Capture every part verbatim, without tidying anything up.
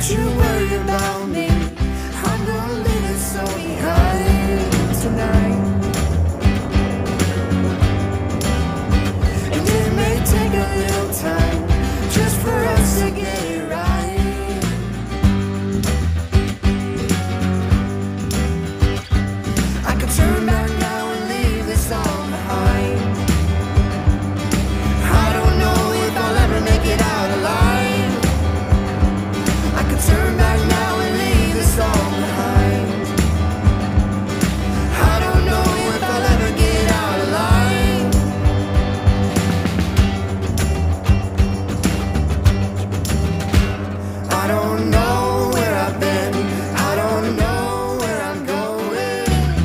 Don't you worry about me, I'm gonna leave this all behind tonight. And it may take a little time just for us to get it right. I could turn back now and leave this all behind. I don't know if I'll ever make it out alive. I could turn back now and leave this all behind. I don't know if I'll ever get out alive. I don't know where I've been, I don't know where I'm going.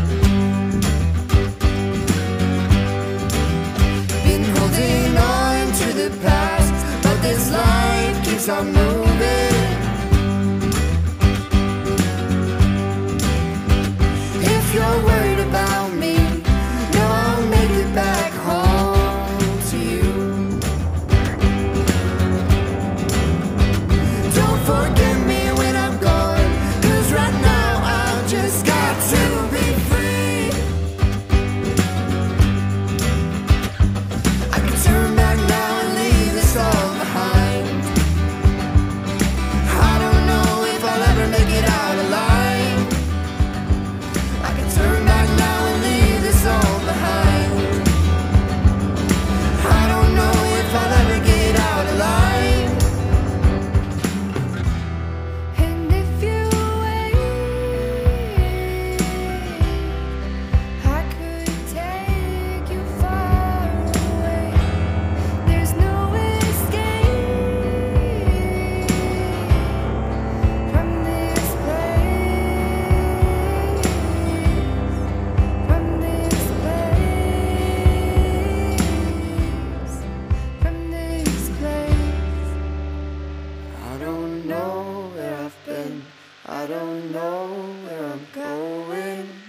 Been holding on to the past, but this life keeps on moving. If you're worried about me, no, I'll make it back home to you. Don't forget me when I'm gone, 'cause right now I've just got to be free. I can turn back now and leave this all behind. I don't know if I'll ever make it out alive. I can turn back now and leave this all behind. I don't know if I'll ever get out alive. And if you wait, I could take you far away. There's no escape from this place, from this place, from this place. I don't know where I've been, I don't know where I'm going.